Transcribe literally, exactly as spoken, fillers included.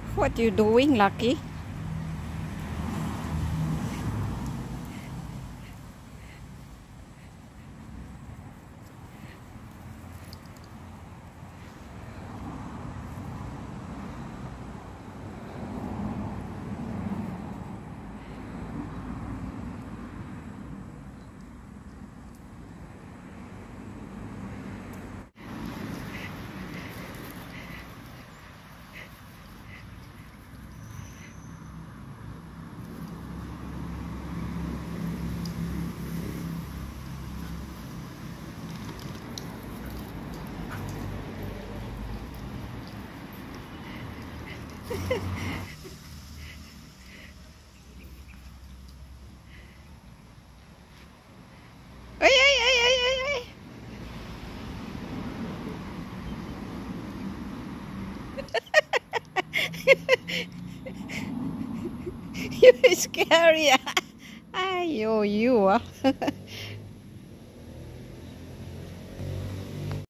What you doing, Lucky? Ay, ay, ay, ay, ay, ay. You scary. Ay, you, you. Ah.